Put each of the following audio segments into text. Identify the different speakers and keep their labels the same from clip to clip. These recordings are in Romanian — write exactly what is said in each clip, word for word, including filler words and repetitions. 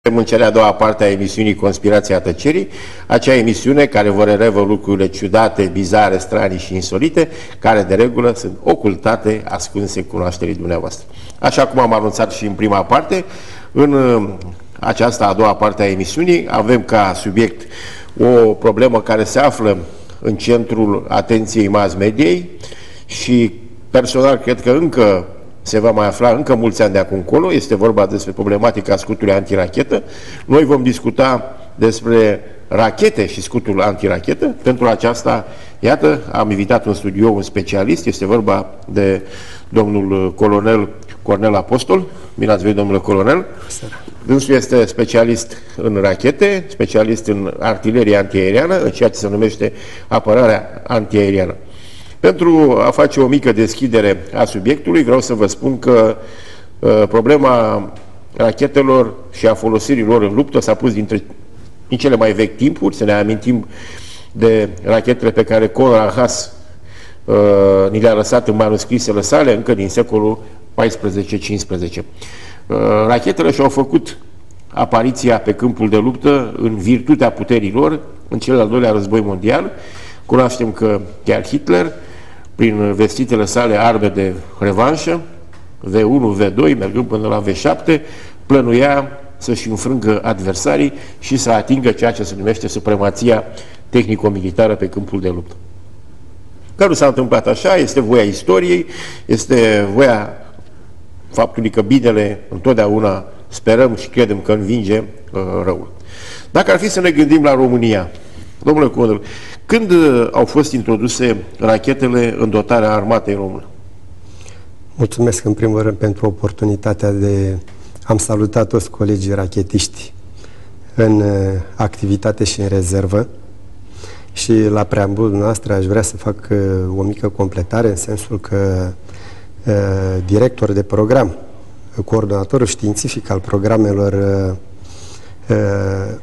Speaker 1: În cea de-a doua parte a emisiunii Conspirația Tăcerii, acea emisiune care vă relevă lucrurile ciudate, bizare, stranii și insolite, care de regulă sunt ocultate, ascunse în cunoașterii dumneavoastră. Așa cum am anunțat și în prima parte, în această a doua parte a emisiunii avem ca subiect o problemă care se află în centrul atenției mass mediei și personal cred că încă se va mai afla încă mulți ani de acum încolo. Este vorba despre problematica scutului antirachetă. Noi vom discuta despre rachete și scutul antirachetă. Pentru aceasta, iată, am invitat în studio un specialist. Este vorba de domnul colonel Cornel Apostol. Bine ați venit, domnule colonel. Dânsul este specialist în rachete, specialist în artilerie antiaeriană, în ceea ce se numește apărarea antiaeriană. Pentru a face o mică deschidere a subiectului, vreau să vă spun că uh, problema rachetelor și a folosirii lor în luptă s-a pus dintre, din cele mai vechi timpuri. Să ne amintim de rachetele pe care Conrad Haas uh, ni le-a lăsat în manuscrisele sale încă din secolul paisprezece cincisprezece. Uh, rachetele și-au făcut apariția pe câmpul de luptă în virtutea puterilor în cel al doilea război mondial. Cunoaștem că chiar Hitler, prin vestitele sale arme de revanșă, V unu, V doi, mergând până la V șapte, plănuia să-și înfrângă adversarii și să atingă ceea ce se numește supremația tehnico-militară pe câmpul de luptă. Că nu s-a întâmplat așa, este voia istoriei, este voia faptului că binele întotdeauna sperăm și credem că învinge uh, răul. Dacă ar fi să ne gândim la România, domnule Colonel, când au fost introduse rachetele în dotarea armatei române?
Speaker 2: Mulțumesc în primul rând pentru oportunitatea de... Am salutat toți colegii rachetiști în activitate și în rezervă și la preambulul noastră aș vrea să fac o mică completare în sensul că uh, director de program, coordonatorul științific al programelor uh,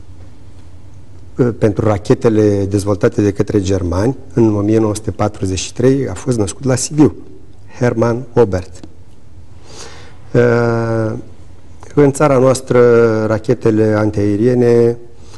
Speaker 2: pentru rachetele dezvoltate de către germani în o mie nouă sute patruzeci și trei a fost născut la Sibiu, Hermann Oberth. În țara noastră rachetele antiaeriene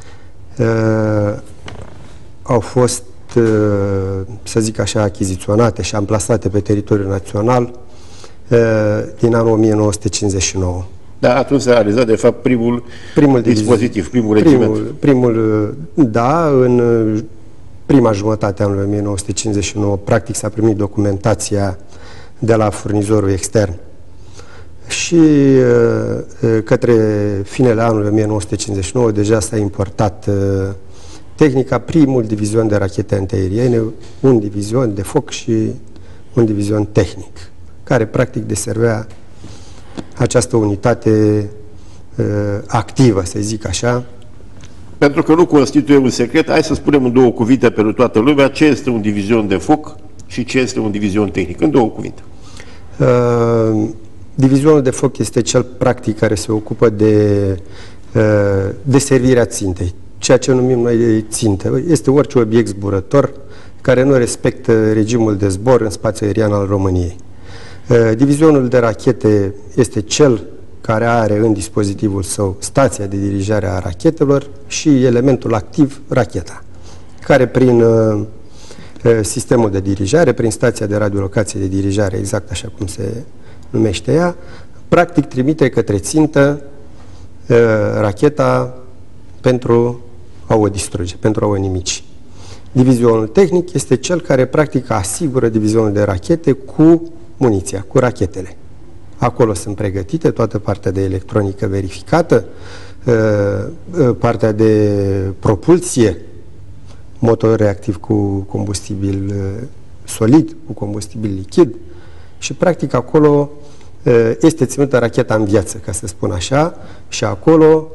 Speaker 2: au fost, să zic așa, achiziționate și amplasate pe teritoriul național din anul o mie nouă sute cincizeci și nouă.
Speaker 1: Da, atunci s-a realizat, de fapt, primul, primul dispozitiv, primul regiment.
Speaker 2: Primul, primul, da, în prima jumătate a anului o mie nouă sute cincizeci și nouă, practic s-a primit documentația de la furnizorul extern. Și către finele anului o mie nouă sute cincizeci și nouă deja s-a importat tehnica, primul divizion de rachete antiaeriene, un divizion de foc și un divizion tehnic, care practic deservea această unitate uh, activă, să zic așa.
Speaker 1: Pentru că nu constituie un secret, hai să spunem în două cuvinte pentru toată lumea ce este un divizion de foc și ce este un divizion tehnic. În două cuvinte.
Speaker 2: Uh, divizionul de foc este cel practic care se ocupă de uh, deservirea țintei, ceea ce numim noi țintă. Este orice obiect zburător care nu respectă regimul de zbor în spațiul aerian al României. Divizionul de rachete este cel care are în dispozitivul său stația de dirijare a rachetelor și elementul activ, racheta, care prin uh, sistemul de dirijare, prin stația de radiolocație de dirijare, exact așa cum se numește ea, practic trimite către țintă uh, racheta pentru a o distruge, pentru a o nimici. Divizionul tehnic este cel care practic asigură divizionul de rachete cu muniția, cu rachetele. Acolo sunt pregătite, toată partea de electronică verificată, partea de propulsie, motor reactiv cu combustibil solid, cu combustibil lichid și practic acolo este ținută racheta în viață, ca să spun așa, și acolo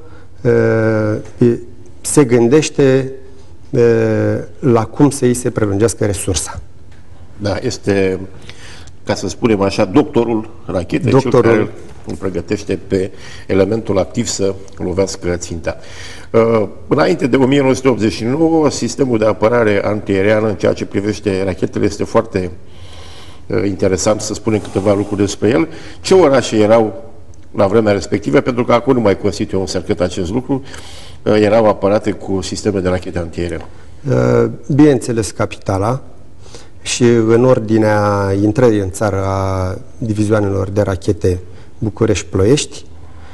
Speaker 2: se gândește la cum să îi se prelungească resursa.
Speaker 1: Da, este, ca să spunem așa, doctorul rachetei,
Speaker 2: doctorul...
Speaker 1: cel care îl pregătește pe elementul activ să lovească ținta. Uh, înainte de o mie nouă sute optzeci și nouă, sistemul de apărare antiaeriană în ceea ce privește rachetele este foarte uh, interesant să spunem câteva lucruri despre el. Ce orașe erau la vremea respectivă, pentru că acum nu mai constituie un secret acest lucru, erau aparate cu sisteme de rachete antiaeriene.
Speaker 2: Bineînțeles, capitala și în ordinea intrării în țară a divizioanelor de rachete București-Ploiești,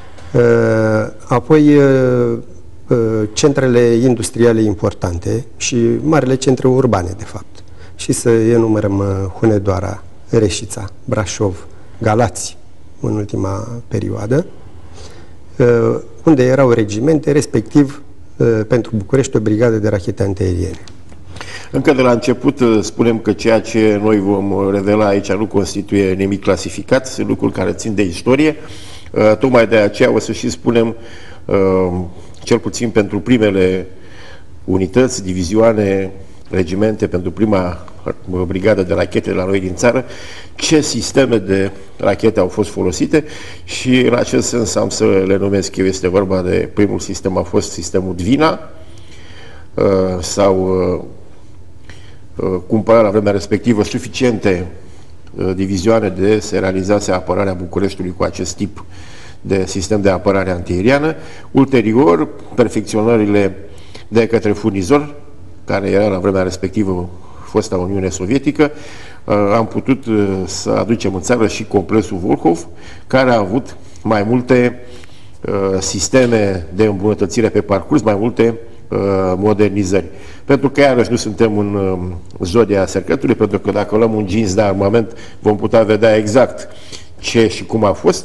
Speaker 2: apoi centrele industriale importante și marile centre urbane, de fapt. Și să enumerăm Hunedoara, Reșița, Brașov, Galați, în ultima perioadă, unde erau regimente, respectiv pentru București o brigadă de rachete antiaeriene.
Speaker 1: Încă de la început spunem că ceea ce noi vom revela aici nu constituie nimic clasificat, sunt lucruri care țin de istorie. Tocmai de aceea o să și spunem, cel puțin pentru primele unități, divizioane, regimente, pentru prima brigadă de rachete la noi din țară, ce sisteme de rachete au fost folosite și în acest sens am să le numesc eu. Este vorba de primul sistem, a fost sistemul Dvina, sau cumpăra la vremea respectivă suficiente divizioane de se realizase apărarea Bucureștiului cu acest tip de sistem de apărare antiaeriană. Ulterior, perfecționările de către furnizor, care era la vremea respectivă fosta Uniune Sovietică, am putut să aducem în țară și complexul Volhov, care a avut mai multe sisteme de îmbunătățire pe parcurs, mai multe modernizări. Pentru că iarăși nu suntem în zodia secretului, pentru că dacă luăm un jeans de armament vom putea vedea exact ce și cum a fost.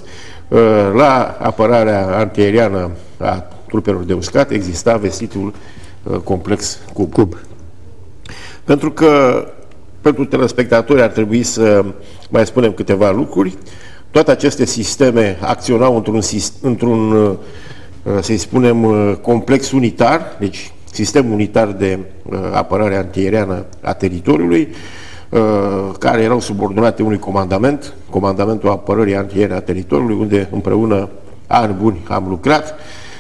Speaker 1: La apărarea antiaeriană a trupelor de uscat exista vestitul complex Cub. Cub. Pentru că pentru telespectatori ar trebui să mai spunem câteva lucruri. Toate aceste sisteme acționau într-un, într-un să-i spunem, complex unitar, deci sistem unitar de apărare antiaeriană a teritoriului, care erau subordonate unui comandament, Comandamentul Apărării Antiaeriene a Teritoriului, unde împreună ani buni am lucrat.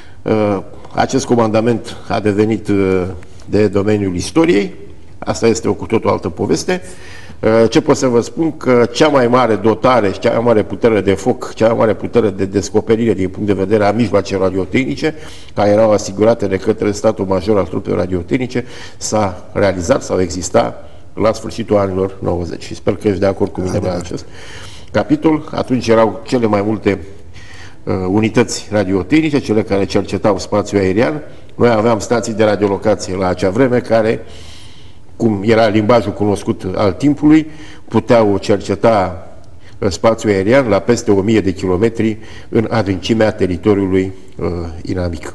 Speaker 1: Acest comandament a devenit de domeniul istoriei. Asta este o cu totul altă poveste. Ce pot să vă spun? Că cea mai mare dotare și cea mai mare putere de foc, cea mai mare putere de descoperire din punct de vedere a mijloacelor radiotehnice, care erau asigurate de către statul major al trupelor radiotehnice, s-a realizat sau exista la sfârșitul anilor nouăzeci. Și sper că ești de acord cu mine la acest capitol. Atunci erau cele mai multe uh, unități radiotehnice, cele care cercetau spațiul aerian. Noi aveam stații de radiolocație la acea vreme care, cum era limbajul cunoscut al timpului, puteau cerceta spațiul aerian la peste o mie de kilometri în adâncimea teritoriului uh, inamic.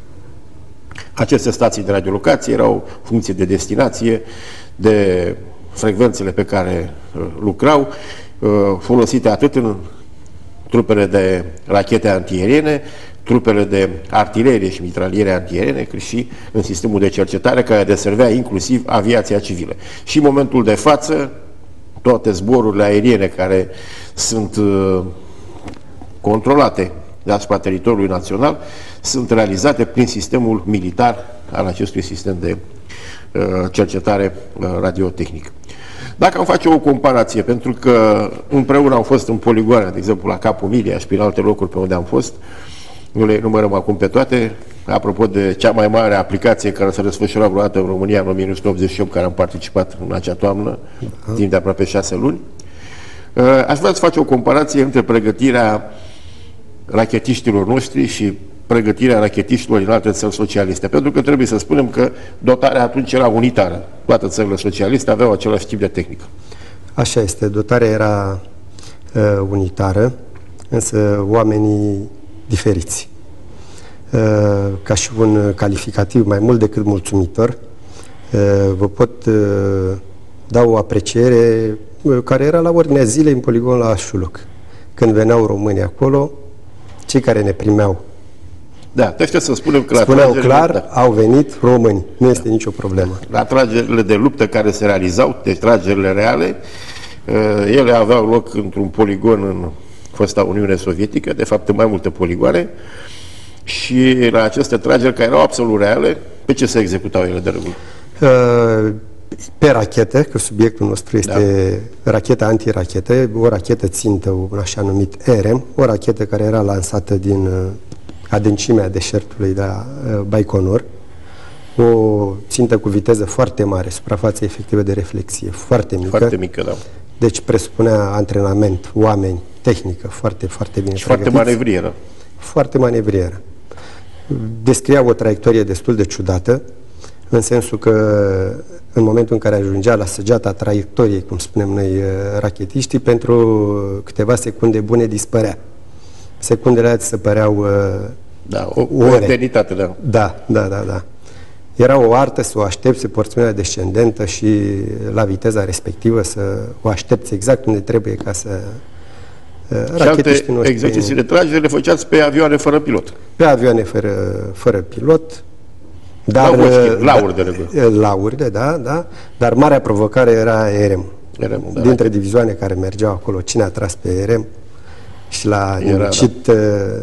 Speaker 1: Aceste stații de radiolocație erau funcție de destinație, de frecvențele pe care uh, lucrau, uh, folosite atât în trupele de rachete antiaeriene, trupele de artilerie și mitraliere antiaeriene, cât și în sistemul de cercetare care deservea inclusiv aviația civilă. Și în momentul de față, toate zborurile aeriene care sunt uh, controlate deasupra teritoriului național sunt realizate prin sistemul militar al acestui sistem de uh, cercetare uh, radiotehnic. Dacă am face o comparație, pentru că împreună am fost în poligoane, de exemplu la Capul Milia și prin alte locuri pe unde am fost, nu le numărăm acum pe toate, apropo de cea mai mare aplicație care s-a desfășurat vreodată în România în o mie nouă sute optzeci și opt, care am participat în acea toamnă, uh-huh. timp de aproape șase luni, aș vrea să face o comparație între pregătirea rachetiștilor noștri și pregătirea rachetiștilor din alte țări socialiste. Pentru că trebuie să spunem că dotarea atunci era unitară. Toate țările socialiste aveau același tip de tehnică. Așa
Speaker 2: este, dotarea era uh, unitară, însă oamenii diferiți. Uh, ca și un calificativ mai mult decât mulțumitor, uh, vă pot uh, da o apreciere uh, care era la ordinea zilei în poligon la Așuluc. Când veneau românii acolo, cei care ne primeau,
Speaker 1: da, deci să spunem că
Speaker 2: spuneau clar, da, au venit români. Nu este da. nicio problemă.
Speaker 1: La tragerile de luptă care se realizau, deci tragerile reale, ele aveau loc într-un poligon în fosta Uniune Sovietică, de fapt în mai multe poligoane, și la aceste trageri care erau absolut reale, pe ce se executau ele de regulă?
Speaker 2: pe rachetă, că subiectul nostru este da. racheta antirachetă, o rachetă țintă, un așa numit E R M, o rachetă care era lansată din uh, adâncimea deșertului de la uh, Baikonur, o țintă cu viteză foarte mare, suprafață efectivă de reflexie foarte mică.
Speaker 1: Foarte mică, da.
Speaker 2: Deci presupunea antrenament, oameni, tehnică, foarte, foarte bine
Speaker 1: și pregătiți. Foarte manevrieră.
Speaker 2: Foarte manevrieră. Descria o traiectorie destul de ciudată, în sensul că în momentul în care ajungea la săgeata traiectoriei, cum spunem noi rachetiștii, pentru câteva secunde bune dispărea. Secundele alea se păreau
Speaker 1: da, o, o eternitate, da.
Speaker 2: Da, da, da, da. Era o artă să o aștepți porțiunea descendentă și la viteza respectivă să o aștepți exact unde trebuie ca să...
Speaker 1: Și alte exerciții de tragere le făceați pe avioane fără pilot.
Speaker 2: Pe avioane fără, fără pilot.
Speaker 1: Dar, lauri de regulă.
Speaker 2: Lauri, da, da. Dar marea provocare era E R M.
Speaker 1: E R M, da.
Speaker 2: Dintre divizioane care mergeau acolo, cine a tras pe E R M și l-a nimicit... Da.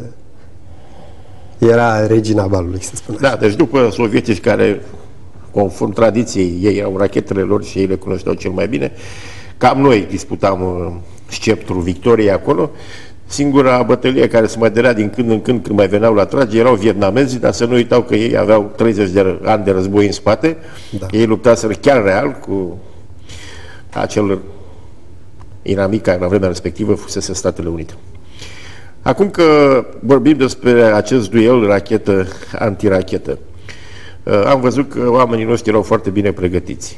Speaker 2: Era regina balului, să spun așa.
Speaker 1: Da, deci după sovietici care, conform tradiției, ei au rachetele lor și ei le cunoșteau cel mai bine, cam noi disputam uh, sceptrul victoriei acolo. Singura bătălie care se mai dărea din când în când când mai veneau la trage erau vietnamezii, dar să nu uitau că ei aveau treizeci de ani de război în spate. Da. Ei luptaseră chiar real cu acel inamic care la vremea respectivă fusese Statele Unite. Acum că vorbim despre acest duel rachetă-antirachetă, am văzut că oamenii noștri erau foarte bine pregătiți.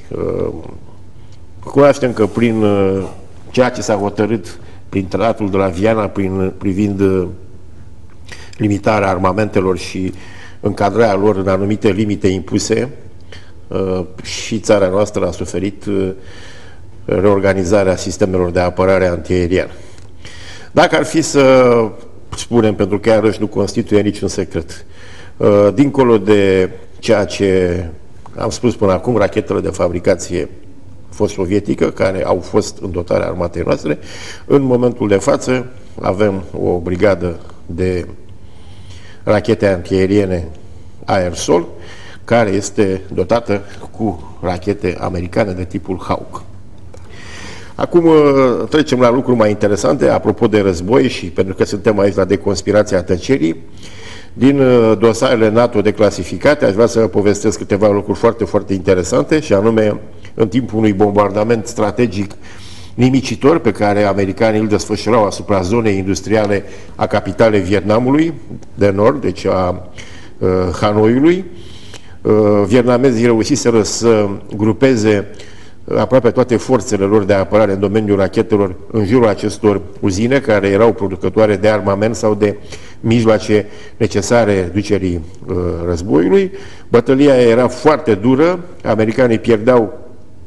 Speaker 1: Cunoaștem că prin ceea ce s-a hotărât prin tratatul de la Viana, prin, privind limitarea armamentelor și încadrarea lor în anumite limite impuse, și țara noastră a suferit reorganizarea sistemelor de apărare antiaeriană. Dacă ar fi să spunem, pentru că iarăși nu constituie niciun secret, dincolo de ceea ce am spus până acum, rachetele de fabricație fost sovietică, care au fost în dotarea armatei noastre, în momentul de față avem o brigadă de rachete antiaeriene aer-sol, care este dotată cu rachete americane de tipul Hawk. Acum trecem la lucruri mai interesante, apropo de război și pentru că suntem aici la deconspirația tăcerii. Din dosarele NATO declasificate, aș vrea să vă povestesc câteva lucruri foarte, foarte interesante, și anume, în timpul unui bombardament strategic nimicitor pe care americanii îl desfășurau asupra zonei industriale a capitalei Vietnamului de nord, deci a uh, Hanoiului, uh, vietnamezii reușiseră să grupeze aproape toate forțele lor de apărare în domeniul rachetelor în jurul acestor uzine, care erau producătoare de armament sau de mijloace necesare ducerii uh, războiului. Bătălia era foarte dură, americanii pierdeau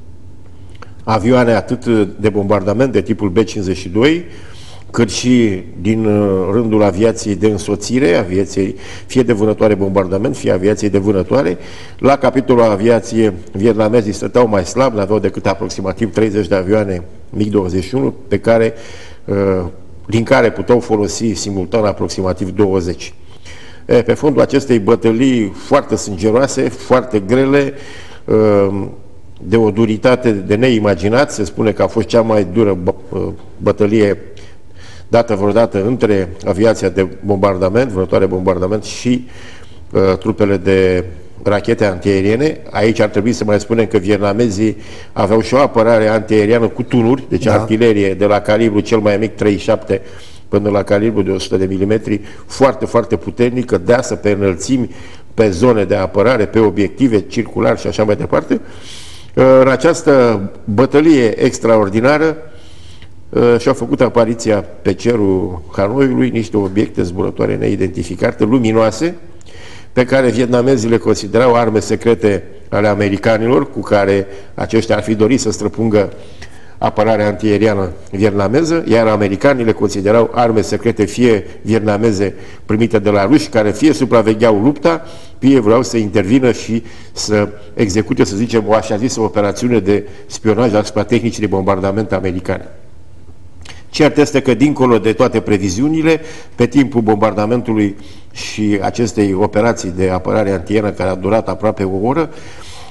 Speaker 1: avioane atât de bombardament de tipul B cincizeci și doi, cât și din uh, rândul aviației de însoțire, aviației fie de vânătoare bombardament, fie aviației de vânătoare. La capitolul aviație, vietnamezii stăteau mai slab, n-aveau decât aproximativ treizeci de avioane MiG douăzeci și unu, pe care, uh, din care puteau folosi simultan aproximativ douăzeci. E, pe fondul acestei bătălii foarte sângeroase, foarte grele, uh, de o duritate de neimaginat, se spune că a fost cea mai dură bă, bătălie dată vreodată între aviația de bombardament, vânătoare bombardament și uh, trupele de rachete antiaeriene. Aici ar trebui să mai spunem că vietnamezii aveau și o apărare antiaeriană cu tunuri, deci da. artilerie de la calibru cel mai mic treizeci și șapte până la calibru de o sută de milimetri, foarte, foarte puternică, deasă pe înălțimi, pe zone de apărare, pe obiective circular și așa mai departe. În această bătălie extraordinară și-au făcut apariția pe cerul Hanoiului niște obiecte zburătoare neidentificate, luminoase, pe care vietnamezii le considerau arme secrete ale americanilor, cu care aceștia ar fi dorit să străpungă apărarea antiaeriană vietnameză, iar americanii le considerau arme secrete fie vietnameze primite de la ruși, care fie supravegheau lupta, fie vreau să intervină și să execute, să zicem, o așa zisă operațiune de spionaj asupra tehnicii de bombardament americane. Cert este că, dincolo de toate previziunile, pe timpul bombardamentului și acestei operații de apărare antiaeriană, care a durat aproape o oră,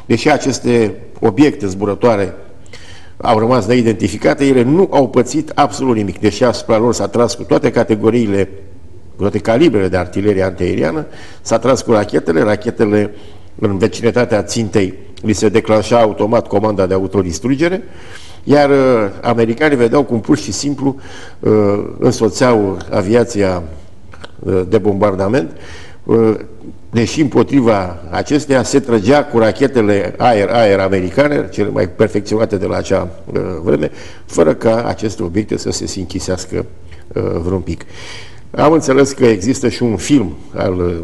Speaker 1: deși aceste obiecte zburătoare au rămas neidentificate, ele nu au pățit absolut nimic, deși asupra lor s-a tras cu toate categoriile, cu toate calibrele de artilerie antiaeriană, s-a tras cu rachetele, rachetele în vecinătatea țintei li se declanșa automat comanda de autodistrugere, iar uh, americanii vedeau cum pur și simplu uh, însoțeau aviația uh, de bombardament, uh, deși împotriva acesteia se trăgea cu rachetele aer-aer americane, cele mai perfecționate de la acea uh, vreme, fără ca aceste obiecte să se închisească uh, vreun pic. Am înțeles că există și un film al uh,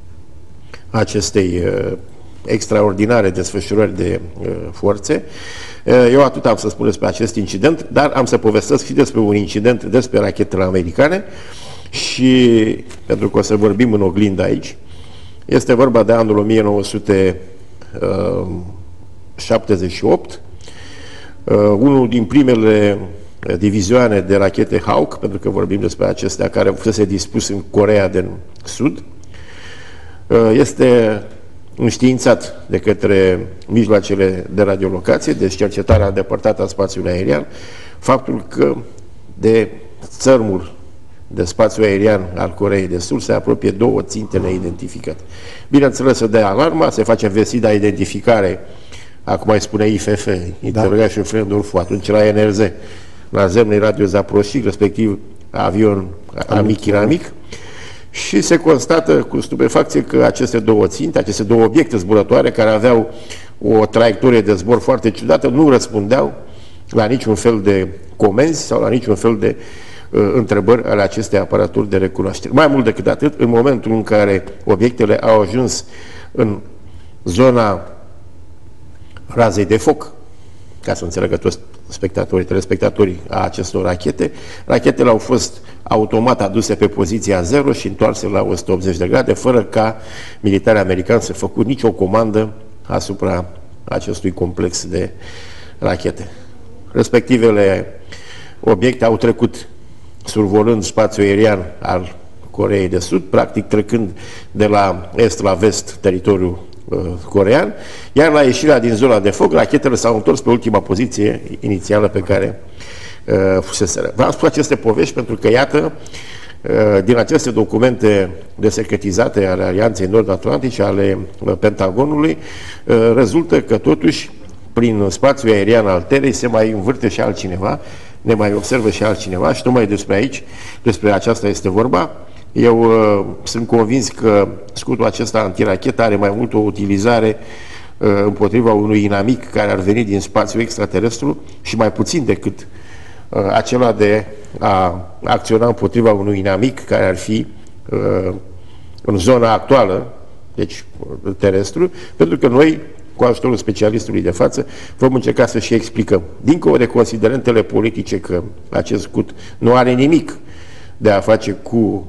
Speaker 1: acestei uh, extraordinare desfășurări de uh, forțe. Uh, eu atât am să spun despre acest incident, dar am să povestesc și despre un incident despre rachetele americane și, pentru că o să vorbim în oglindă aici, este vorba de anul o mie nouă sute șaptezeci și opt, uh, unul din primele divizioane de rachete Hawk, pentru că vorbim despre acestea, care fusese dispus în Coreea de Sud, uh, este înștiințat de către mijloacele de radiolocație, deci cercetarea îndepărtată a spațiului aerian, faptul că de țărmul de spațiu aerian al Coreei de Sud se apropie două ținte neidentificate. Bineînțeles, se dă alarma, se face investida identificare, acum mai spune I F F, Interrogation da. Friendorf, atunci la N R Z, la Zemnei Radio Zaproșic, respectiv avion amic-inamic, și se constată cu stupefacție că aceste două ținte, aceste două obiecte zburătoare, care aveau o traiectorie de zbor foarte ciudată, nu răspundeau la niciun fel de comenzi sau la niciun fel de uh, întrebări ale acestei aparaturi de recunoaștere. Mai mult decât atât, în momentul în care obiectele au ajuns în zona razei de foc, ca să înțelegă toți spectatorii, telespectatorii a acestor rachete, rachetele au fost automat aduse pe poziția zero și întoarse la o sută optzeci de grade, fără ca militarii americani să făcut nicio comandă asupra acestui complex de rachete. Respectivele obiecte au trecut survolând spațiul aerian al Coreei de Sud, practic trecând de la est la vest teritoriul uh, corean, iar la ieșirea din zona de foc, rachetele s-au întors pe ultima poziție inițială pe care uh, fuseseră. V-am spus aceste povești pentru că, iată, uh, din aceste documente desecretizate ale Alianței Nord-Atlantice, ale uh, Pentagonului, uh, rezultă că totuși prin spațiul aerian al terei se mai învârte și altcineva, ne mai observă și altcineva și tocmai despre aici, despre aceasta este vorba. Eu uh, sunt convins că scutul acesta antirachetă are mai mult o utilizare uh, împotriva unui inamic care ar veni din spațiul extraterestru și mai puțin decât uh, acela de a acționa împotriva unui inamic care ar fi uh, în zona actuală, deci terestru, pentru că noi, cu ajutorul specialistului de față, vom încerca să și explicăm, dincolo de considerentele politice, că acest scut nu are nimic de a face cu,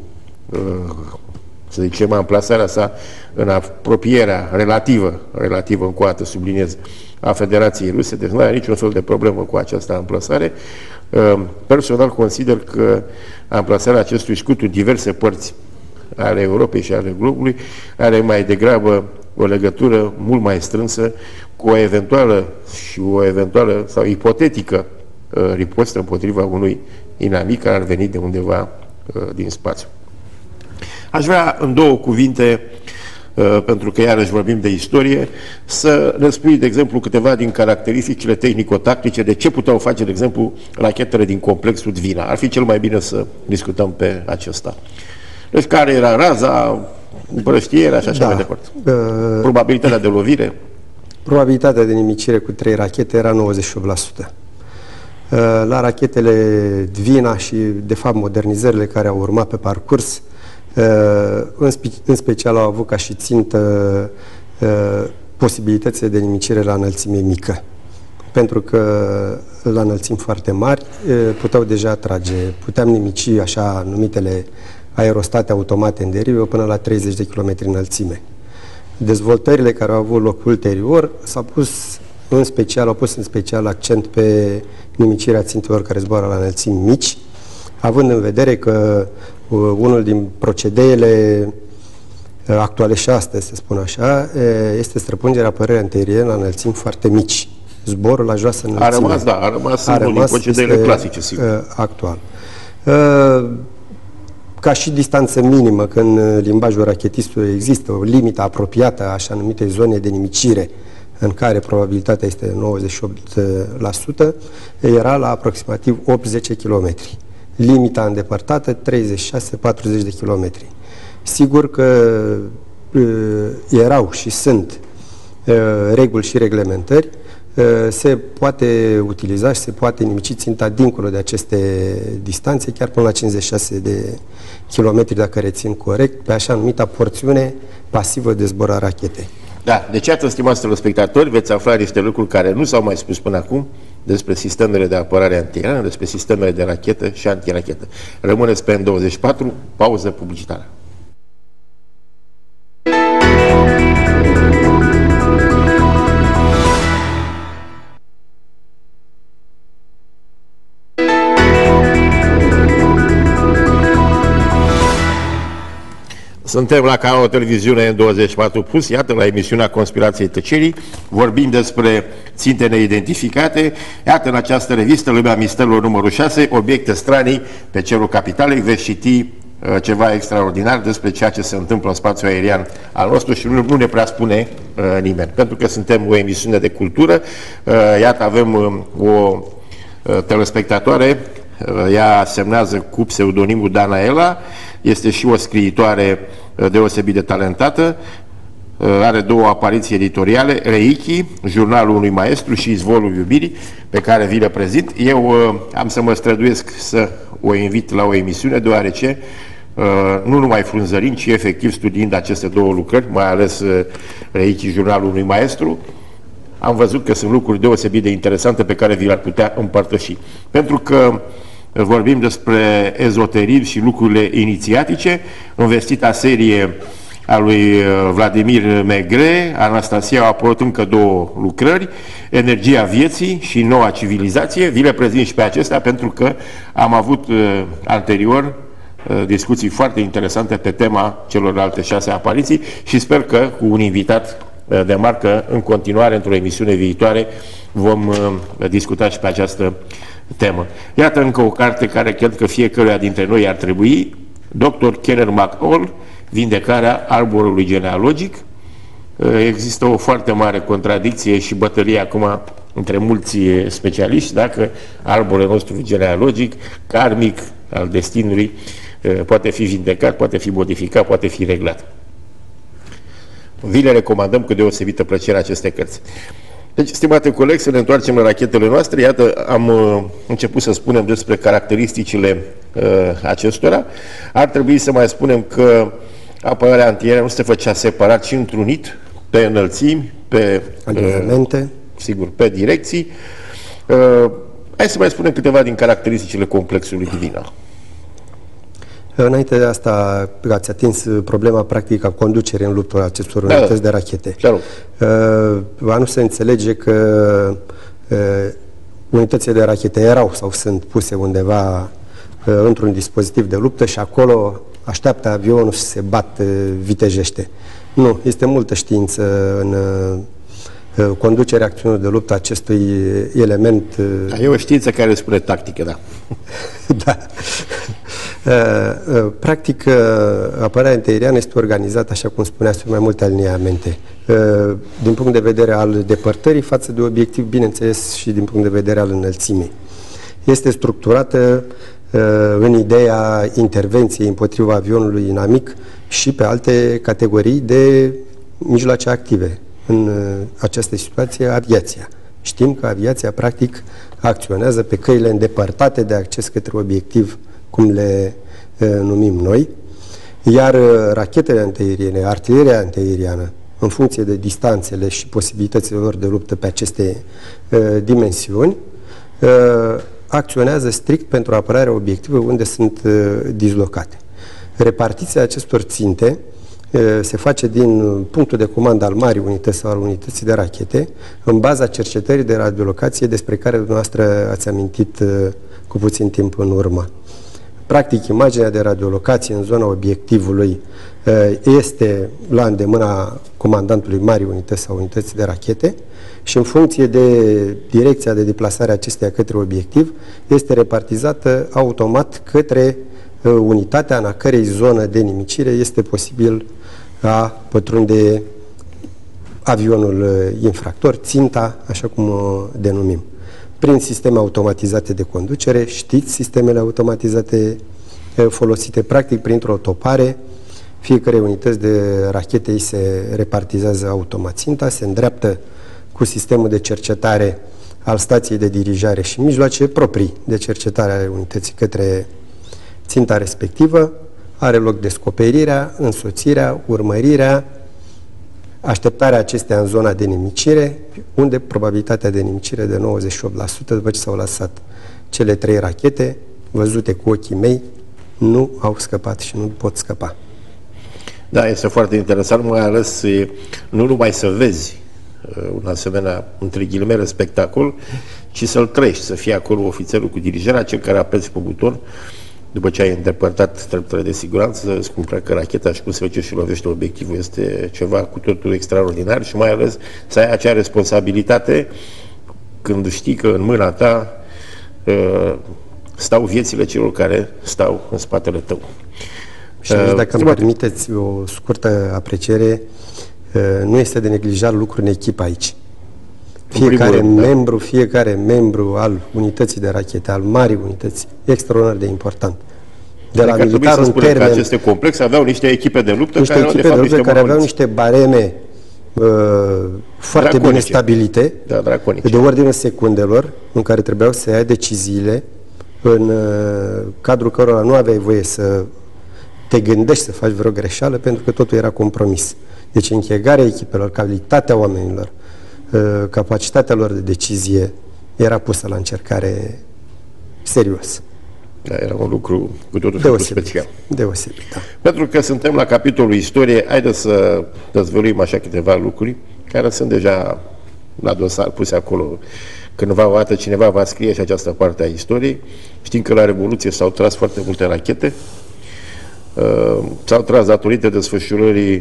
Speaker 1: să zicem, amplasarea sa în apropierea relativă, relativă încoată, subliniez, a Federației Ruse, deci nu are niciun fel de problemă cu această amplasare. Personal consider că amplasarea acestui scut în diverse părți ale Europei și ale globului are mai degrabă o legătură mult mai strânsă cu o eventuală și o eventuală sau ipotetică uh, ripostă împotriva unui inamic care ar veni de undeva uh, din spațiu. Aș vrea în două cuvinte, uh, pentru că iarăși vorbim de istorie, să ne spui, de exemplu, câteva din caracteristicile tehnico-tactice de ce puteau face, de exemplu, rachetele din complexul Dvina. Ar fi cel mai bine să discutăm pe acesta. Deci care era raza, împrăștierea și așa da. mai departe. Uh, Probabilitatea de lovire?
Speaker 2: Probabilitatea de nimicire cu trei rachete era nouăzeci și opt la sută. Uh, la rachetele Dvina și, de fapt, modernizările care au urmat pe parcurs, uh, în, spe în special au avut ca și țintă uh, posibilitățile de nimicire la înălțime mică. Pentru că la înălțimi foarte mari uh, puteau deja trage, puteam nimici așa numitele aerostate automate în derivă până la treizeci de kilometri înălțime. Dezvoltările care au avut loc ulterior s-au pus în special, au pus în special accent pe nimicirea țintelor care zboară la înălțimi mici, având în vedere că uh, unul din procedeele actuale și astăzi, să spun așa, este străpungerea apărării antiaeriene la înălțimi foarte mici. Zborul la joasă înălțime.
Speaker 1: A rămas, da, a rămas a rămas din procedeile clasice, sigur.
Speaker 2: Actual. Ca și distanță minimă, că în limbajul rachetistului există o limită apropiată a așa numitei zone de nimicire, în care probabilitatea este nouăzeci și opt la sută, era la aproximativ opt-zece kilometri. Limita îndepărtată treizeci și șase patruzeci de kilometri. Sigur că uh, erau și sunt uh, reguli și reglementări, uh, se poate utiliza și se poate nimici ținta dincolo de aceste distanțe, chiar până la cincizeci și șase de kilometri, dacă rețin corect, pe așa numita porțiune pasivă de zbor a rachetei.
Speaker 1: Da, deci atât, stimați telespectatori, veți afla niște lucruri care nu s-au mai spus până acum despre sistemele de apărare antiaeriană, despre sistemele de rachetă și antirachetă. Rămâneți pe N douăzeci și patru, pauză publicitară. Suntem la canalul televiziune N douăzeci și patru plus, iată, la emisiunea Conspirației Tăcerii, vorbim despre ținte neidentificate, iată, în această revistă, Lumea Misterilor numărul șase, obiecte stranii pe cerul capitalei, veți citi uh, ceva extraordinar despre ceea ce se întâmplă în spațiul aerian al nostru și nu, nu ne prea spune uh, nimeni, pentru că suntem o emisiune de cultură, uh, iată, avem uh, o uh, telespectatoare, uh, ea semnează cu pseudonimul Danaela, este și o scriitoare deosebit de talentată, are două apariții editoriale, Reiki, Jurnalul unui maestru și Izvorul iubirii, pe care vi le prezint. Eu am să mă străduiesc să o invit la o emisiune, deoarece nu numai frunzărind, ci efectiv studiind aceste două lucrări, mai ales Reiki, Jurnalul unui maestru, am văzut că sunt lucruri deosebit de interesante pe care vi le-ar putea împărtăși. Pentru că vorbim despre ezoterism și lucrurile inițiatice, învestita serie a lui Vladimir Megre, Anastasia, au apărut încă două lucrări, Energia vieții și Noua civilizație. Vi le prezint și pe acestea pentru că am avut uh, anterior uh, discuții foarte interesante pe tema celorlalte șase apariții și sper că cu un invitat uh, de marcă în continuare, într-o emisiune viitoare, vom uh, discuta și pe această temă. Iată încă o carte care cred că fiecăruia dintre noi ar trebui, doctor Keller McCall, Vindecarea arborului genealogic. Există o foarte mare contradicție și bătălie acum între mulți specialiști, dacă arborul nostru genealogic, karmic, al destinului, poate fi vindecat, poate fi modificat, poate fi reglat. Vi le recomandăm cu deosebită plăcere aceste cărți. Deci, stimate colegi, să ne întoarcem la rachetele noastre. Iată, am uh, început să spunem despre caracteristicile uh, acestora. Ar trebui să mai spunem că apărarea antiaeriană nu se făcea separat, ci întrunit pe înălțimi, pe
Speaker 2: alineamente, uh,
Speaker 1: sigur, pe direcții. Uh, hai să mai spunem câteva din caracteristicile complexului divin.
Speaker 2: Înainte de asta, ați atins problema practică a conducerii în luptul acestor da, unități de rachete.
Speaker 1: Clar.
Speaker 2: Va nu se înțelege că uh, unitățile de rachete erau sau sunt puse undeva uh, într-un dispozitiv de luptă și acolo așteaptă avionul să se bată vitejește. Nu, este multă știință în uh, conducerea acțiunilor de luptă acestui element. Uh,
Speaker 1: da, e o știință care spune tactică, da.
Speaker 2: Da. Practic, apărarea antiaeriană este organizată, așa cum spuneați, în mai multe aliniamente. Din punct de vedere al depărtării față de obiectiv, bineînțeles, și din punct de vedere al înălțimii. Este structurată în ideea intervenției împotriva avionului inamic și pe alte categorii de mijloace active. În această situație, aviația. Știm că aviația, practic, acționează pe căile îndepărtate de acces către obiectiv, cum le e, numim noi, iar rachetele antiaeriene, artileria antiaeriană, în funcție de distanțele și posibilitățile lor de luptă pe aceste e, dimensiuni, e, acționează strict pentru apărarea obiectivelor unde sunt e, dislocate. Repartiția acestor ținte e, se face din punctul de comandă al marii unități sau al unității de rachete, în baza cercetării de radiolocație despre care dumneavoastră ați amintit e, cu puțin timp în urmă. Practic, imaginea de radiolocație în zona obiectivului este la îndemâna comandantului marii unități sau unități de rachete și în funcție de direcția de deplasare a acesteia către obiectiv, este repartizată automat către unitatea în a cărei zonă de nimicire este posibil a pătrunde avionul infractor, ținta, așa cum o denumim. Prin sisteme automatizate de conducere, știți sistemele automatizate folosite, practic printr-o topare, fiecare unități de rachete îi se repartizează automat ținta, se îndreaptă cu sistemul de cercetare al stației de dirijare și mijloace proprii de cercetare ale unității către ținta respectivă, are loc descoperirea, însoțirea, urmărirea, așteptarea acestea în zona de nimicire, unde probabilitatea de nimicire de nouăzeci și opt la sută după ce s-au lăsat cele trei rachete, văzute cu ochii mei, nu au scăpat și nu pot scăpa.
Speaker 1: Da, este foarte interesant, mai ales nu numai să vezi un asemenea, între ghilimele, spectacol, ci să-l trăiești, să fie acolo ofițerul cu dirijarea, cel care apeți pe buton, după ce ai îndepărtat treptele de siguranță, să spun că racheta și cum se face și lovește obiectivul este ceva cu totul extraordinar și mai ales să ai acea responsabilitate când știi că în mâna ta uh, stau viețile celor care stau în spatele tău.
Speaker 2: Și uh, dacă îmi permiteți o scurtă apreciere, uh, nu este de neglijat lucru în echipă aici. Fiecare rând, membru, da. fiecare membru al unității de rachete, al marii unități, extraordinar de important. De
Speaker 1: adică
Speaker 2: la militar în termen,
Speaker 1: că aceste complexe aveau niște echipe de luptă
Speaker 2: niște
Speaker 1: care,
Speaker 2: echipe
Speaker 1: de fapt,
Speaker 2: de luptă
Speaker 1: niște
Speaker 2: care aveau niște bareme uh, foarte draconice. bine stabilite,
Speaker 1: da, draconice.
Speaker 2: de ordinul secundelor, în care trebuiau să ia deciziile, în uh, cadrul cărora nu aveai voie să te gândești să faci vreo greșeală, pentru că totul era compromis. Deci închegarea echipelor, calitatea oamenilor, capacitatea lor de decizie era pusă la încercare serios.
Speaker 1: Da, era un lucru cu totul
Speaker 2: deosebit,
Speaker 1: special.
Speaker 2: Deosebit, da.
Speaker 1: Pentru că suntem la capitolul istorie, haideți să dezvăluim așa câteva lucruri care sunt deja la dosar puse acolo. Cândva o dată cineva va scrie și această parte a istoriei. Știm că la Revoluție s-au tras foarte multe rachete. Uh, s-au tras datorită desfășurării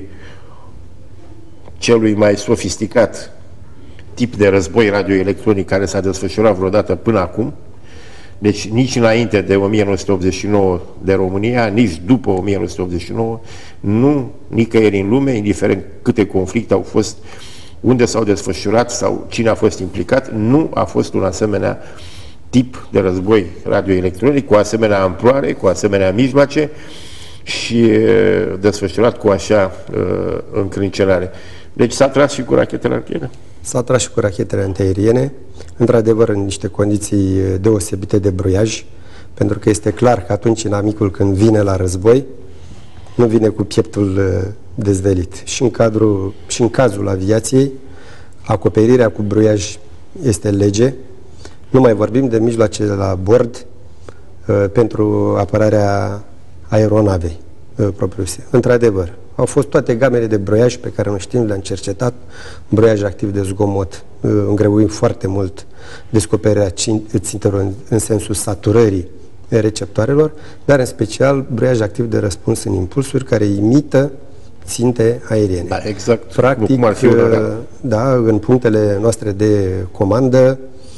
Speaker 1: celui mai sofisticat tip de război radioelectronic care s-a desfășurat vreodată până acum. Deci nici înainte de o mie nouă sute optzeci și nouă de România, nici după o mie nouă sute optzeci și nouă, nu nicăieri în lume, indiferent câte conflicte au fost, unde s-au desfășurat sau cine a fost implicat, nu a fost un asemenea tip de război radioelectronic, cu asemenea amploare, cu asemenea mijloace și desfășurat cu așa uh, încrâncenare. Deci s-a tras și cu rachetele antiaeriene.
Speaker 2: S-a tras și cu rachetele antiaeriene, într-adevăr în niște condiții deosebite de bruiaj, pentru că este clar că atunci inamicul când vine la război, nu vine cu pieptul dezvelit. Și în, cadrul, și în cazul aviației, acoperirea cu bruiaj este lege. Nu mai vorbim de mijloace la bord uh, pentru apărarea aeronavei uh, propriu-zise. Într-adevăr, au fost toate gamele de broiaj pe care noi știm, le-am cercetat, broiaj activ de zgomot, uh, îngreuind foarte mult descoperirea țintelor în, în sensul saturării receptoarelor, dar în special broiaj activ de răspuns în impulsuri care imită ținte aeriene.
Speaker 1: Da, exact.
Speaker 2: Practic,
Speaker 1: cum ar fi
Speaker 2: da, în punctele noastre de comandă,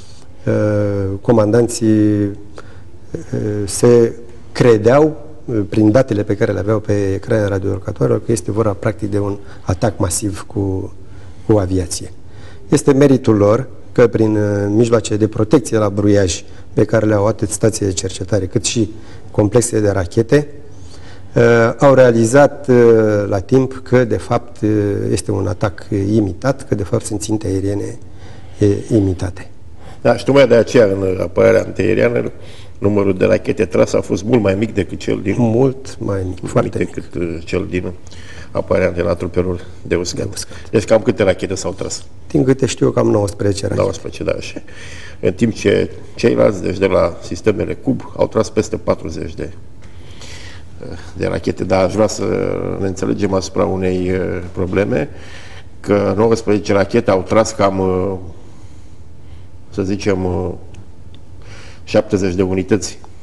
Speaker 2: comandanții se credeau, prin datele pe care le aveau pe ecranele radiolocatoarelor, că este vorba practic de un atac masiv cu, cu aviație. Este meritul lor că prin mijloace de protecție la bruiaj pe care le-au atât stații de cercetare cât și complexele de rachete, Uh, au realizat uh, la timp că de fapt uh, este un atac imitat, că de fapt sunt ținte aeriene uh, imitate.
Speaker 1: Da, și tocmai de aceea în apărarea antiaeriană numărul de rachete trase a fost mult mai mic decât cel din...
Speaker 2: Mult mai mic, mult foarte mic.
Speaker 1: decât mic. cel din apărarea de trupelor de uscat. de uscat. Deci cam câte rachete s-au tras?
Speaker 2: Din câte știu, cam nouăsprezece rachete.
Speaker 1: nouăsprezece, da, așa. În timp ce ceilalți, deci de la sistemele Cub, au tras peste patruzeci de de rachete, dar aș vrea să ne înțelegem asupra unei uh, probleme, că nouăsprezece rachete au tras cam, uh, să zicem, uh, șaptezeci de unități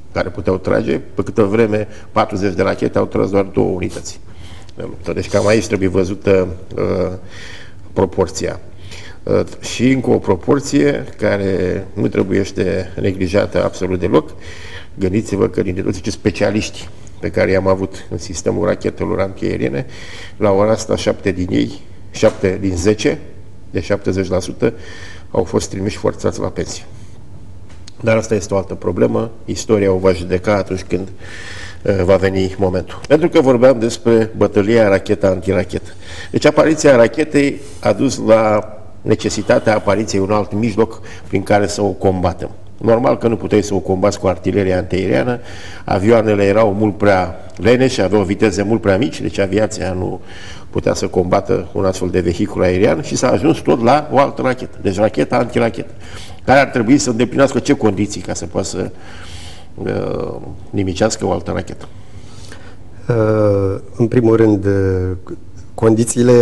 Speaker 1: care puteau trage, pe câtă vreme patruzeci de rachete au tras doar două unități de luptă. Deci cam aici trebuie văzută uh, proporția. Uh, și încă o proporție care nu trebuiește neglijată absolut deloc. Gândiți-vă că din toți specialiști pe care i-am avut în sistemul rachetelor antiaeriene, la ora asta șapte din ei, șapte din zece, de șaptezeci la sută, au fost trimiși forțați la pensie. Dar asta este o altă problemă, istoria o va judeca atunci când uh, va veni momentul. Pentru că vorbeam despre bătălia racheta-antirachetă. Deci apariția rachetei a dus la necesitatea apariției un alt mijloc prin care să o combatem. Normal că nu puteai să o combați cu artileria antiaeriană, avioanele erau mult prea leneșe, aveau viteze mult prea mici, deci aviația nu putea să combată un astfel de vehicul aerian și s-a ajuns tot la o altă rachetă, deci racheta antirachetă, care ar trebui să îndeplinească ce condiții ca să poată să uh, nimicească o altă rachetă.
Speaker 2: Uh, în primul rând, uh, condițiile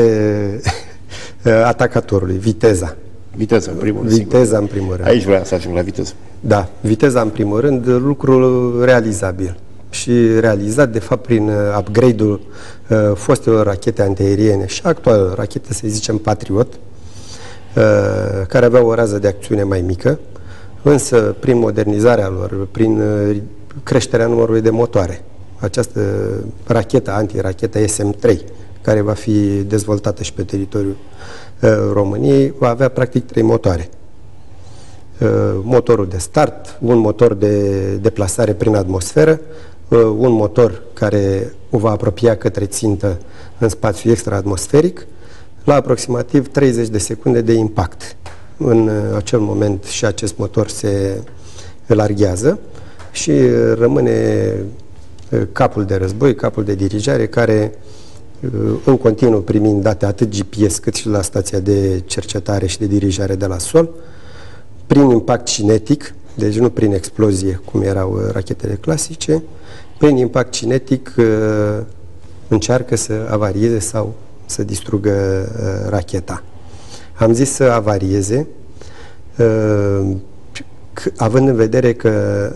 Speaker 2: atacatorului, viteza.
Speaker 1: Viteza, în primul rând.
Speaker 2: Viteza, în primul rând.
Speaker 1: Aici vreau să ajung la viteză.
Speaker 2: Da, viteza, în primul rând, lucrul realizabil. Și realizat, de fapt, prin upgrade-ul uh, fostelor rachete antiaeriene și actuale rachete, să zicem, Patriot, uh, care aveau o rază de acțiune mai mică, însă, prin modernizarea lor, prin uh, creșterea numărului de motoare, această rachetă, antiracheta S M trei, care va fi dezvoltată și pe teritoriul uh, României, va avea practic trei motoare. Uh, motorul de start, un motor de deplasare prin atmosferă, uh, un motor care o va apropia către țintă în spațiu extraatmosferic, la aproximativ treizeci de secunde de impact. În uh, acel moment și acest motor se larghează și uh, rămâne uh, capul de război, capul de dirijare, care în continuu primind date atât G P S cât și la stația de cercetare și de dirijare de la sol, prin impact cinetic, deci nu prin explozie, cum erau rachetele clasice, prin impact cinetic încearcă să avarieze sau să distrugă racheta. Am zis să avarieze, având în vedere că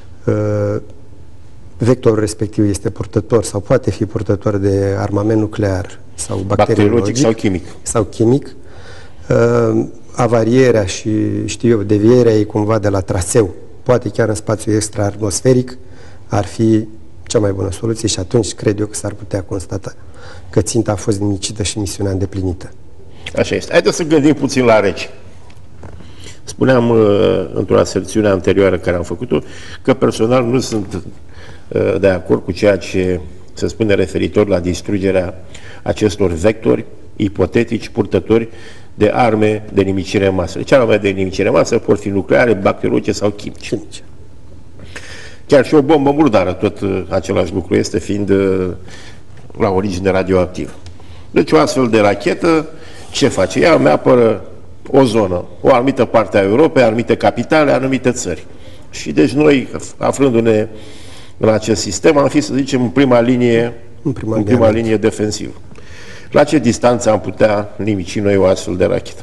Speaker 2: vectorul respectiv este purtător sau poate fi purtător de armament nuclear sau bacteriologic
Speaker 1: sau chimic.
Speaker 2: Sau chimic uh, avarierea și, știu eu, devierea ei cumva de la traseu, poate chiar în spațiu extraatmosferic, ar fi cea mai bună soluție și atunci cred eu că s-ar putea constata că ținta a fost nimicită și misiunea îndeplinită.
Speaker 1: Așa este. Haideți să gândim puțin la reci. Spuneam uh, într-o aserțiune anterioară care am făcut-o că personal nu sunt de acord cu ceea ce se spune referitor la distrugerea acestor vectori ipotetici purtători de arme de nimicire în masă. Deci arme de nimicire în masă pot fi nucleare, bacteriologice sau chimice. Chiar și o bombă murdară, tot același lucru este, fiind la origine radioactivă. Deci o astfel de rachetă, ce face? Ea îmi apără o zonă, o anumită parte a Europei, anumite capitale, anumite țări. Și deci noi, aflându-ne în acest sistem, am fi, să zicem, în prima linie, în prima, în prima linie defensivă. La ce distanță am putea nimici noi o astfel de rachetă?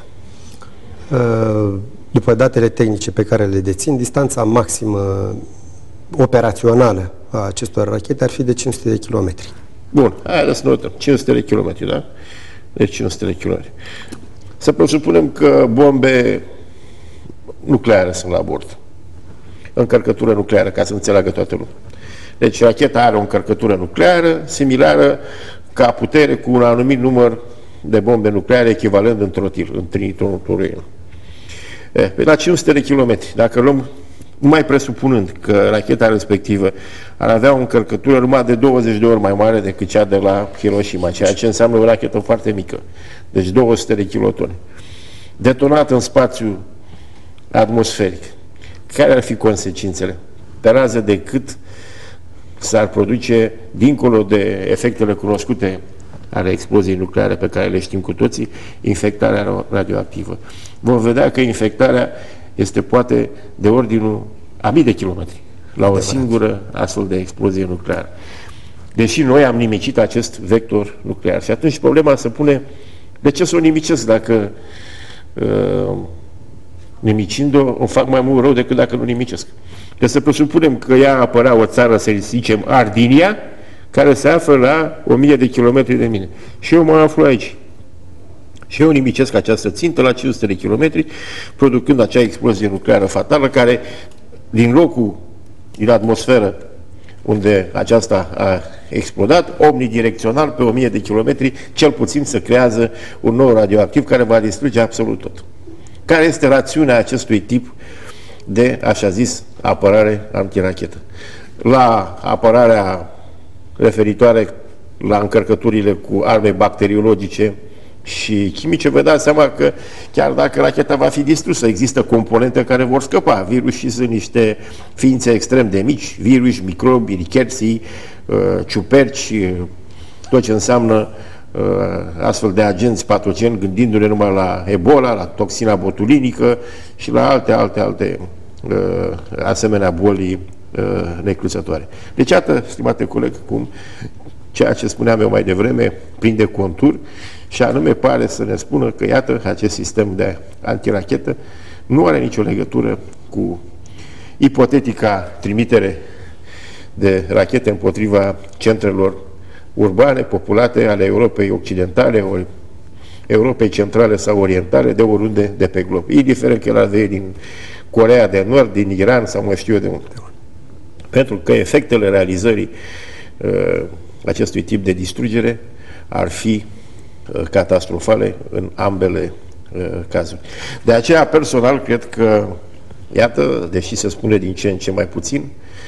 Speaker 2: După datele tehnice pe care le dețin, distanța maximă operațională a acestor rachete ar fi de cinci sute de kilometri.
Speaker 1: Bun, haideți să notăm. cinci sute de kilometri, da? Deci cinci sute de kilometri. Să presupunem că bombe nucleare sunt la bord. Încărcătură nucleară, ca să înțeleagă toată lumea. Deci racheta are o încărcătură nucleară similară ca putere cu un anumit număr de bombe nucleare echivalent în trotil, în trinitrotoluene. Eh, pe la cinci sute de kilometri, dacă luăm, numai presupunând că racheta respectivă ar avea o încărcătură numai de douăzeci de ori mai mare decât cea de la Hiroshima, ceea ce înseamnă o rachetă foarte mică, deci două sute de kilotone, detonată în spațiu atmosferic, care ar fi consecințele? Pe rază de cât s-ar produce, dincolo de efectele cunoscute ale exploziei nucleare pe care le știm cu toții, infectarea radioactivă. Vom vedea că infectarea este poate de ordinul a mii de kilometri la o singură astfel de explozie nucleară. Deși noi am nimicit acest vector nuclear. Și atunci problema se pune, de ce să o nimicesc dacă uh, nimicind-o o fac mai mult rău decât dacă nu nimicesc? Că să presupunem că ea apărea o țară, să zicem, Ardinia, care se află la o mie de kilometri de mine. Și eu mă aflu aici. Și eu nimicesc această țintă la cinci sute de kilometri, producând acea explozie nucleară fatală care, din locul, din atmosferă, unde aceasta a explodat, omnidirecțional, pe o mie de kilometri, cel puțin se creează un nou radioactiv care va distruge absolut tot. Care este rațiunea acestui tip de, așa zis, apărare antirachetă? La apărarea referitoare la încărcăturile cu arme bacteriologice și chimice, vă dați seama că chiar dacă racheta va fi distrusă, există componente care vor scăpa. Virusii sunt niște ființe extrem de mici, virus, microbi, richersii, ciuperci, tot ce înseamnă astfel de agenți patogeni, gândindu-ne numai la Ebola, la toxina botulinică și la alte, alte, alte asemenea boli necruțătoare. Deci, iată, stimate coleg, cum ceea ce spuneam eu mai devreme prinde contur și anume pare să ne spună că, iată, acest sistem de antirachetă nu are nicio legătură cu ipotetica trimitere de rachete împotriva centrelor urbane, populate ale Europei Occidentale, ori Europei Centrale sau Orientale, de oriunde de pe glob. Indiferent că el ar veni din Coreea de Nord, din Iran sau mai știu eu de unde. Pentru că efectele realizării uh, acestui tip de distrugere ar fi uh, catastrofale în ambele uh, cazuri. De aceea, personal, cred că, iată, deși se spune din ce în ce mai puțin,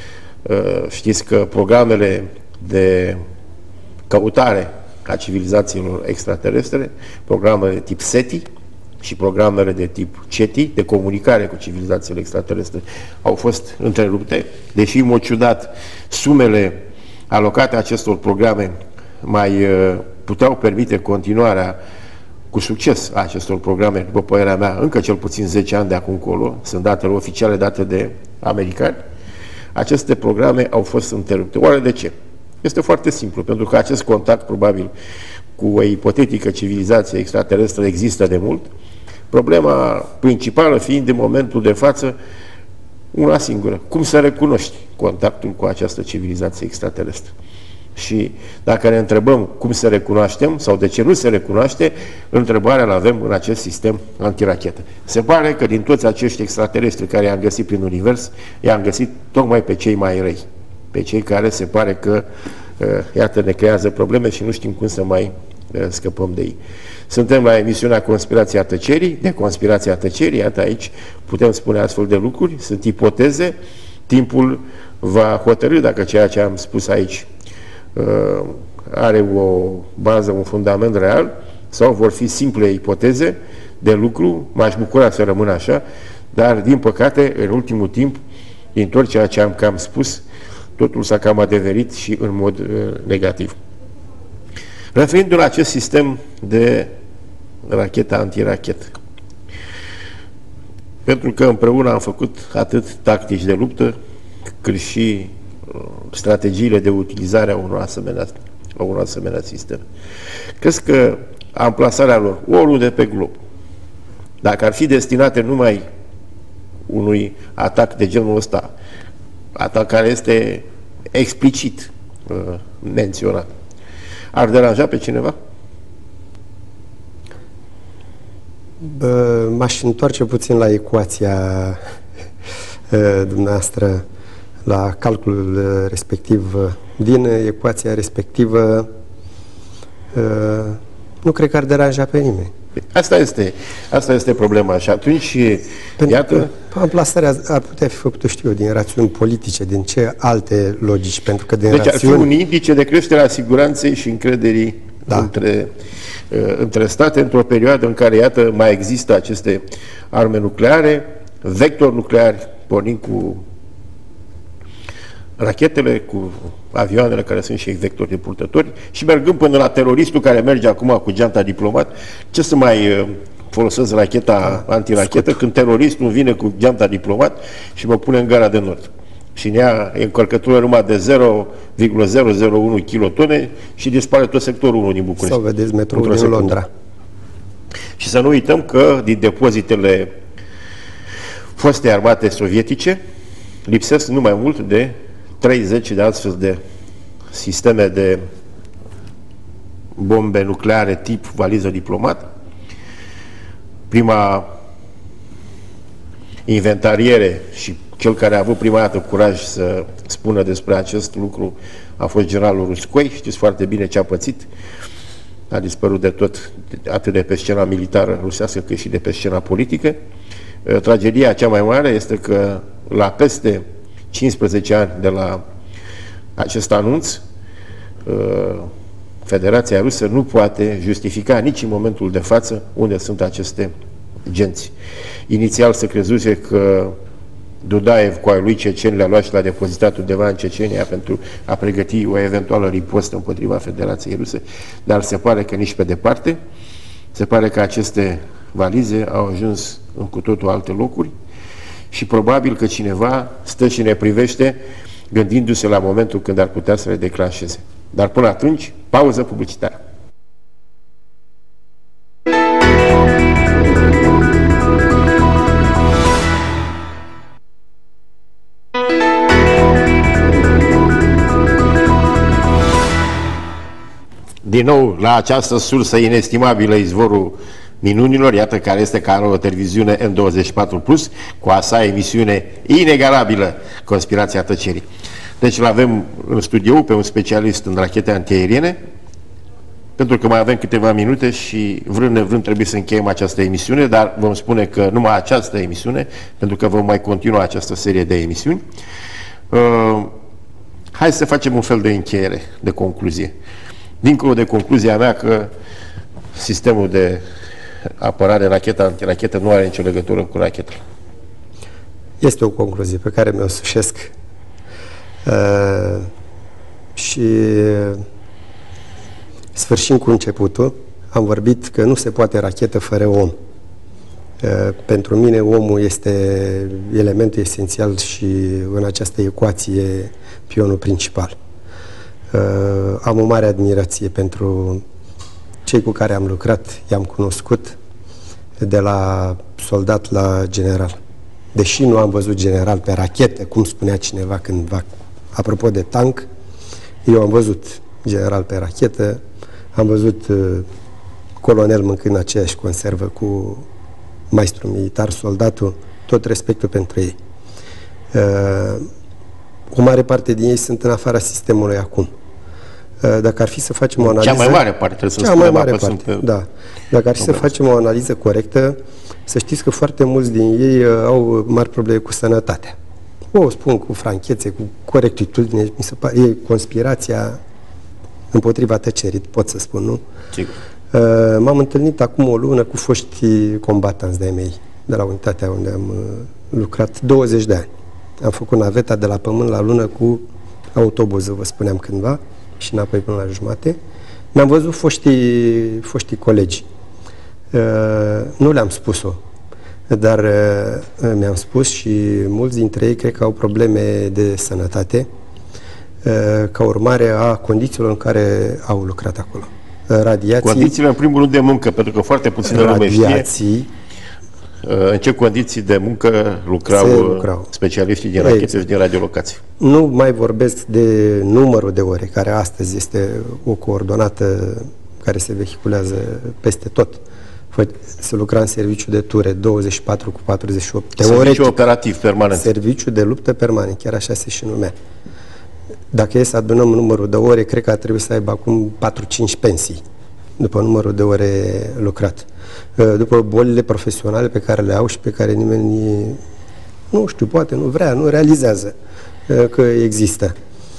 Speaker 1: uh, știți că programele de căutare a civilizațiilor extraterestre, programele de tip SETI și programele de tip CETI, de comunicare cu civilizațiile extraterestre, au fost întrerupte, deși, în mod ciudat, sumele alocate acestor programe mai uh, puteau permite continuarea cu succes a acestor programe, după părerea mea, încă cel puțin zece ani de acum încolo, sunt datele oficiale date de americani, aceste programe au fost întrerupte. Oare de ce? Este foarte simplu, pentru că acest contact, probabil, cu o ipotetică civilizație extraterestră există de mult, problema principală fiind, în momentul de față, una singură. Cum să recunoști contactul cu această civilizație extraterestră? Și dacă ne întrebăm cum să recunoaștem sau de ce nu se recunoaște, întrebarea la avem în acest sistem antirachetă. Se pare că din toți acești extraterestri care i-am găsit prin univers, i-am găsit tocmai pe cei mai răi, pe cei care se pare că, iată, ne creează probleme și nu știm cum să mai scăpăm de ei. Suntem la emisiunea Conspirația Tăcerii, de Conspirația Tăcerii, iată, aici putem spune astfel de lucruri, sunt ipoteze, timpul va hotărî dacă ceea ce am spus aici uh, are o bază, un fundament real, sau vor fi simple ipoteze de lucru. M-aș bucura să rămână așa, dar, din păcate, în ultimul timp, din tot ceea ce am cam spus, totul s-a cam adeverit și în mod uh, negativ. Referindu-ne la acest sistem de rachetă antirachetă, pentru că împreună am făcut atât tactici de luptă, cât și uh, strategiile de utilizare a unor asemenea, a unor asemenea sisteme. Crezi că amplasarea lor, oriunde pe glob, dacă ar fi destinate numai unui atac de genul ăsta, atac care este explicit uh, menționat, ar deranja pe cineva?
Speaker 2: M-aș întoarce puțin la ecuația dumneavoastră, la calculul respectiv. Din ecuația respectivă nu cred că ar deranja pe nimeni.
Speaker 1: Asta este, asta este problema. Și atunci,
Speaker 2: pentru
Speaker 1: iată...
Speaker 2: Amplasarea ar putea fi făcută, știu eu, din rațiuni politice, din ce alte logici, pentru că din
Speaker 1: deci
Speaker 2: rațiuni...
Speaker 1: ar fi un indice de creștere a siguranței și încrederii, da, între, uh, între state, într-o perioadă în care, iată, mai există aceste arme nucleare, vectori nucleari, pornind cu rachetele, cu avioanele care sunt și vectori de purtători, și mergând până la teroristul care merge acum cu geanta diplomat. Ce să mai uh, folosesc racheta antirachetă când teroristul vine cu geanta diplomat și mă pune în Gara de Nord și ne ia încărcătură numai de zero virgulă zero zero unu kilotone și dispare tot sectorul unu din București.
Speaker 2: Sau vedeți metroul din Londra.
Speaker 1: Și să nu uităm că din depozitele fostei armate sovietice lipsesc nu mai mult de treizeci de astfel de sisteme de bombe nucleare tip valiză diplomat. Prima inventariere și cel care a avut prima dată curaj să spună despre acest lucru a fost generalul Ruscoi. Știți foarte bine ce a pățit. A dispărut de tot, atât de pe scena militară rusească, cât și de pe scena politică. Tragedia cea mai mare este că la peste cincisprezece ani de la acest anunț, Federația Rusă nu poate justifica nici în momentul de față unde sunt aceste genți. Inițial se crezuse că Dudaev cu ai lui ceceni le-a luat și l-a depozitat undeva în Cecenia pentru a pregăti o eventuală ripostă împotriva Federației Ruse, dar se pare că nici pe departe. Se pare că aceste valize au ajuns în cu totul alte locuri și probabil că cineva stă și ne privește gândindu-se la momentul când ar putea să le declanșeze. Dar până atunci, pauză publicitară. Din nou, la această sursă inestimabilă, izvorul minunilor, iată care este Canalul Televiziune N douăzeci și patru plus, cu a sa emisiune inegalabilă, Conspirația Tăcerii. Deci îl avem în studio pe un specialist în rachete antiaeriene, pentru că mai avem câteva minute și vrând nevrând trebuie să încheiem această emisiune, dar vom spune că numai această emisiune, pentru că vom mai continua această serie de emisiuni. Uh, hai să facem un fel de încheiere, de concluzie. Dincolo de concluzia mea că sistemul de apărare racheta antirachetă nu are nicio legătură cu racheta.
Speaker 2: Este o concluzie pe care mi-o sușesc. Uh, și sfârșind cu începutul, am vorbit că nu se poate rachetă fără om. Uh, pentru mine omul este elementul esențial și în această ecuație pionul principal. Uh, am o mare admirație pentru cei cu care am lucrat, i-am cunoscut de la soldat la general. Deși nu am văzut general pe rachete, cum spunea cineva cândva, apropo de tank, eu am văzut general pe rachetă, am văzut uh, colonel mâncând aceeași conservă cu maestru militar, soldatul, tot respectul pentru ei. Uh, o mare parte din ei sunt în afara sistemului acum. Uh, dacă ar fi să facem o analiză...
Speaker 1: Cea mai mare parte, trebuie să
Speaker 2: cea mai mare parte, pe... da. Dacă ar fi să facem o analiză corectă, să știți că foarte mulți din ei uh, au mari probleme cu sănătatea. O spun cu franchețe, cu corectitudine, mi se pare, e conspirația împotriva tăcerii, pot să spun, nu?
Speaker 1: Sigur.
Speaker 2: Uh, M-am întâlnit acum o lună cu foștii combatanți de-ai mei, de la unitatea unde am uh, lucrat douăzeci de ani. Am făcut naveta de la Pământ la Lună cu autobuzul, vă spuneam cândva, și înapoi până la jumate. Mi-am văzut foștii, foștii colegi. Uh, nu le-am spus-o, dar uh, mi-am spus și mulți dintre ei cred că au probleme de sănătate uh, ca urmare a condițiilor în care au lucrat acolo. Uh, radiații...
Speaker 1: Condițiile, în primul rând, de muncă, pentru că foarte puțină lume știe în ce condiții de muncă lucrau, lucrau. specialiștii din rachete și din radiolocație.
Speaker 2: Nu mai vorbesc de numărul de ore, care astăzi este o coordonată care se vehiculează peste tot. Se lucra în serviciu de ture douăzeci și patru cu patruzeci și opt.
Speaker 1: Teoretic, serviciu operativ permanent.
Speaker 2: Serviciu de luptă permanent, chiar așa se și numea. Dacă e să adunăm numărul de ore, cred că ar trebui să aibă acum patru cinci pensii după numărul de ore lucrat. După bolile profesionale pe care le au și pe care nimeni, nu știu, poate nu vrea, nu realizează că există.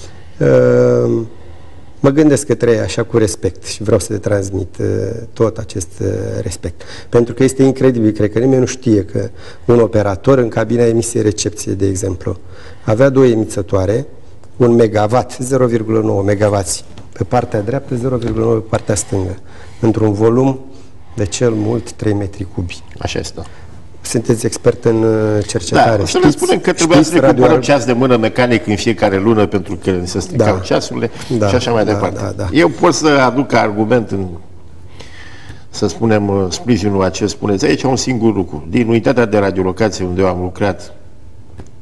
Speaker 2: Mă gândesc că trăie așa cu respect și vreau să le transmit tot acest respect. Pentru că este incredibil, cred că nimeni nu știe că un operator în cabina emisie-recepție, de exemplu, avea două emițătoare, un megawatt, zero virgulă nouă megawatts pe partea dreaptă, zero virgulă nouă pe partea stângă, într-un volum de cel mult trei metri cubi.
Speaker 1: Așa este.
Speaker 2: Sunteți expert în cercetare.
Speaker 1: Da, să le spunem că trebuia să ne cumpărăm ceas de mână mecanic în fiecare lună pentru că se stricau da. ceasurile da, și așa mai da, departe. Da, da. Eu pot să aduc argument în, să spunem, sprijinul acest, spuneți aici un singur lucru. Din unitatea de radiolocație unde eu am lucrat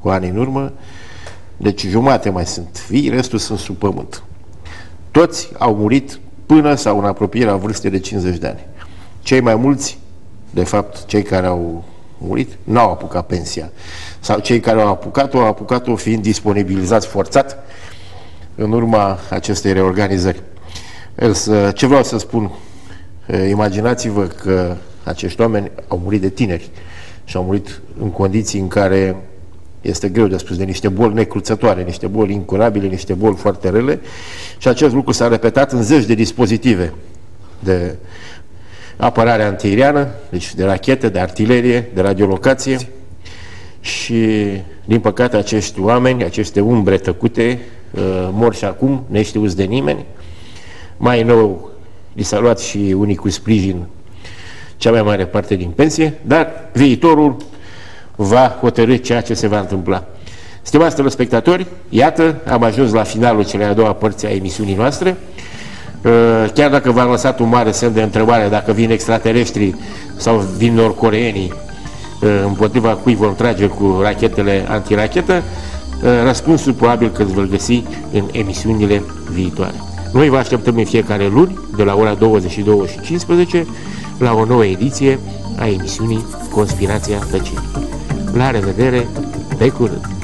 Speaker 1: cu ani în urmă, deci jumate mai sunt vii, restul sunt sub pământ. Toți au murit până sau în apropierea vârstei de cincizeci de ani. Cei mai mulți, de fapt, cei care au murit, n-au apucat pensia. Sau cei care au apucat-o, au apucat-o fiind disponibilizați forțat în urma acestei reorganizări. Însă, ce vreau să spun, imaginați-vă că acești oameni au murit de tineri și au murit în condiții în care este greu de spus, de niște boli necruțătoare, niște boli incurabile, niște boli foarte rele, și acest lucru s-a repetat în zeci de dispozitive de apărare antiaeriană, deci de rachete, de artilerie, de radiolocație, și din păcate acești oameni, aceste umbre tăcute, mor și acum, neștiuți de nimeni. Mai nou li s-a luat și unii cu sprijin cea mai mare parte din pensie, dar viitorul va hotărî ceea ce se va întâmpla. Stimați telespectatori, iată, am ajuns la finalul celei a doua părți a emisiunii noastre. Chiar dacă v-am lăsat un mare semn de întrebare dacă vin extraterestrii sau vin nordcoreenii împotriva cui vom trage cu rachetele antirachetă, răspunsul probabil că îl veți găsi în emisiunile viitoare. Noi vă așteptăm în fiecare luni, de la ora douăzeci și două și cincisprezece, la o nouă ediție a emisiunii Conspirația Tăcerii. La revedere, pe curând!